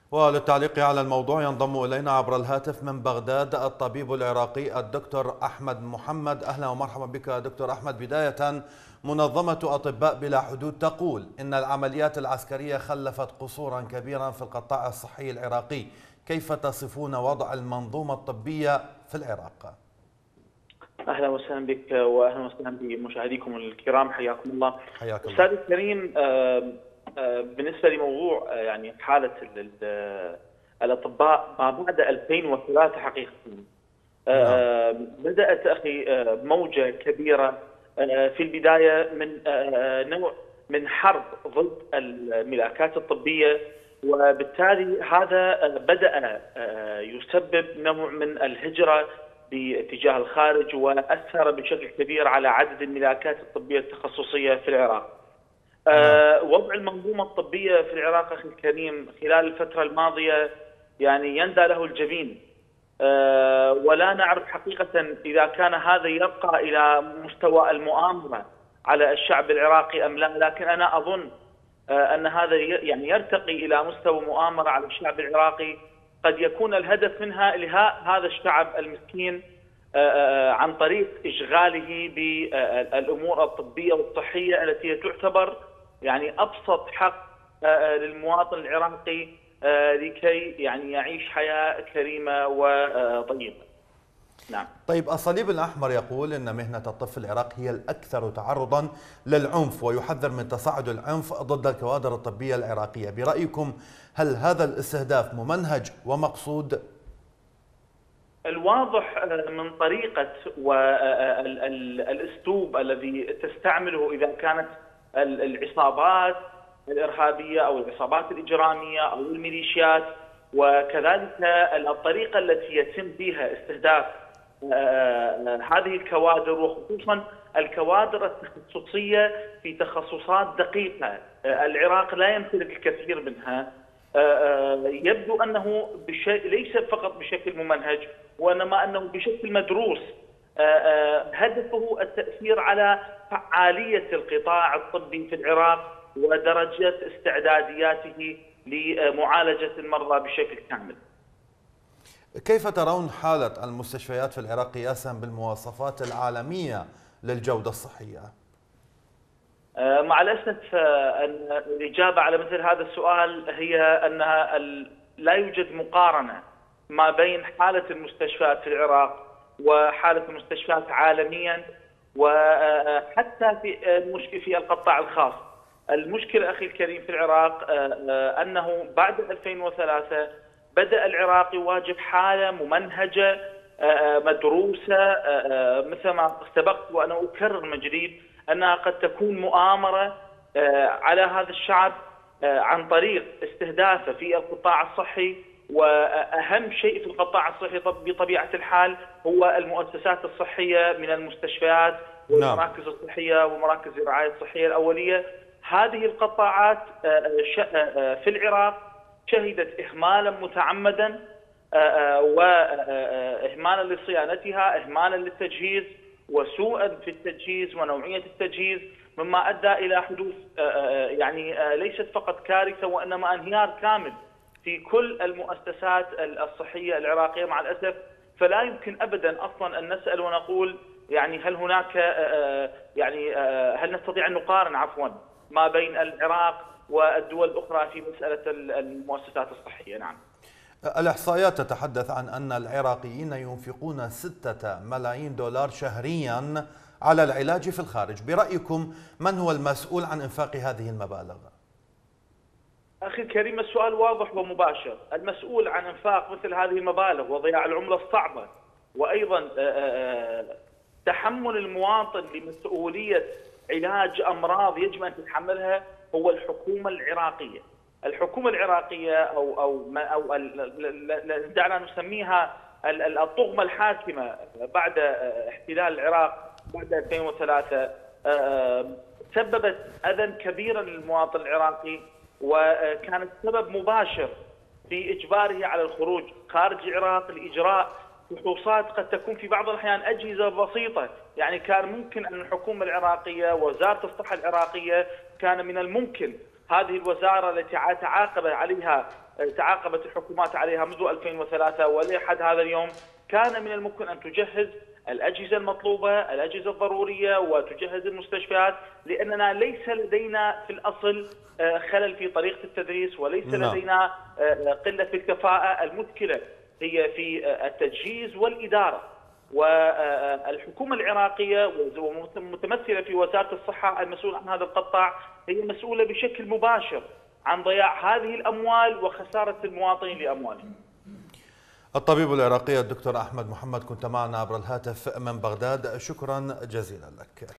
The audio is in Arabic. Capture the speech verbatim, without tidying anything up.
وللتعليق على الموضوع ينضم إلينا عبر الهاتف من بغداد الطبيب العراقي الدكتور أحمد محمد. أهلا ومرحبا بك دكتور أحمد. بداية، منظمة أطباء بلا حدود تقول إن العمليات العسكرية خلفت قصورا كبيرا في القطاع الصحي العراقي، كيف تصفون وضع المنظومة الطبية في العراق؟ اهلا وسهلا بك واهلا وسهلا بمشاهديكم الكرام، حياكم الله. حياك الله. استاذ الكريم، بالنسبه لموضوع يعني حاله الاطباء ما بعد ألفين وثلاثة حقيقه نعم. بدات اخي موجه كبيره في البدايه من نوع من حرب ضد الملاكات الطبيه، وبالتالي هذا بدا يسبب نوع من الهجره باتجاه الخارج، واثر بشكل كبير على عدد الملاكات الطبيه التخصصيه في العراق. أه وضع المنظومه الطبيه في العراق اخي الكريم خلال الفتره الماضيه يعني يندى له الجبين، أه ولا نعرف حقيقه اذا كان هذا يرقى الى مستوى المؤامره على الشعب العراقي ام لا، لكن انا اظن أه ان هذا يعني يرتقي الى مستوى مؤامره على الشعب العراقي، قد يكون الهدف منها إلهاء هذا الشعب المسكين عن طريق إشغاله بالأمور الطبية والصحية التي تعتبر يعني أبسط حق للمواطن العراقي لكي يعني يعيش حياة كريمة وطيبة. نعم. طيب، الصليب الأحمر يقول أن مهنة الطب في العراق هي الأكثر تعرضا للعنف، ويحذر من تصاعد العنف ضد الكوادر الطبية العراقية. برأيكم هل هذا الاستهداف ممنهج ومقصود؟ الواضح من طريقة والأسلوب الذي تستعمله إذا كانت العصابات الإرهابية أو العصابات الإجرامية أو الميليشيات، وكذلك الطريقة التي يتم فيها استهداف هذه الكوادر، وخصوصا الكوادر التخصصية في تخصصات دقيقة العراق لا يمتلك الكثير منها. يبدو أنه ليس فقط بشكل ممنهج، وإنما أنه بشكل مدروس هدفه التأثير على فعالية القطاع الطبي في العراق ودرجة استعدادياته لمعالجة المرضى بشكل كامل. كيف ترون حالة المستشفيات في العراق قياسا بالمواصفات العالمية للجودة الصحية؟ مع الأسف أن الإجابة على مثل هذا السؤال هي أنها لا يوجد مقارنة ما بين حالة المستشفيات في العراق وحالة المستشفيات عالميا، وحتى في المشكلة في القطاع الخاص. المشكلة أخي الكريم في العراق أنه بعد ألفين وثلاثة بدأ العراق يواجه حالة ممنهجة مدروسة، مثل ما سبقت وأنا أكرر من جديد أنها قد تكون مؤامرة على هذا الشعب عن طريق استهدافه في القطاع الصحي، وأهم شيء في القطاع الصحي بطبيعة الحال هو المؤسسات الصحية من المستشفيات والمراكز الصحية ومراكز الرعاية الصحية الأولية. هذه القطاعات في العراق شهدت إهمالا متعمدا وإهمالا لصيانتها، إهمالا للتجهيز وسوءا في التجهيز ونوعية التجهيز، مما أدى إلى حدوث يعني ليست فقط كارثة وإنما انهيار كامل في كل المؤسسات الصحية العراقية مع الأسف. فلا يمكن أبدا أصلا أن نسأل ونقول يعني هل هناك يعني هل نستطيع أن نقارن عفوا ما بين العراق والدول الأخرى في مسألة المؤسسات الصحية. نعم. الإحصائيات تتحدث عن أن العراقيين ينفقون ستة ملايين دولار شهريا على العلاج في الخارج. برأيكم من هو المسؤول عن إنفاق هذه المبالغ؟ أخي الكريم، السؤال واضح ومباشر. المسؤول عن إنفاق مثل هذه المبالغ وضياع العملة الصعبة وأيضا تحمل المواطن لمسؤولية علاج أمراض يجب أن تتحملها هو الحكومة العراقية. الحكومة العراقية أو أو أو دعنا نسميها الطغمة الحاكمة بعد احتلال العراق بعد ألفين وثلاثة سببت أذى كبيرا للمواطن العراقي، وكانت سبب مباشر في إجباره على الخروج خارج العراق لإجراء فحوصات قد تكون في بعض الأحيان أجهزة بسيطة. يعني كان ممكن أن الحكومة العراقية ووزارة الصحة العراقية كان من الممكن هذه الوزارة التي تعاقب عليها تعاقبت الحكومات عليها منذ ألفين وثلاثة ولحد هذا اليوم كان من الممكن أن تجهز الأجهزة المطلوبة، الأجهزة الضرورية، وتجهز المستشفيات، لأننا ليس لدينا في الأصل خلل في طريقة التدريس، وليس نعم. لدينا قلة في الكفاءة. المشكلة هي في التجهيز والإدارة، والحكومة العراقية ومتمثلة في وزارة الصحة المسؤولة عن هذا القطاع هي مسؤولة بشكل مباشر عن ضياع هذه الأموال وخسارة المواطنين لأموالهم. الطبيب العراقي الدكتور أحمد محمد كنت معنا عبر الهاتف من بغداد، شكرا جزيلا لك.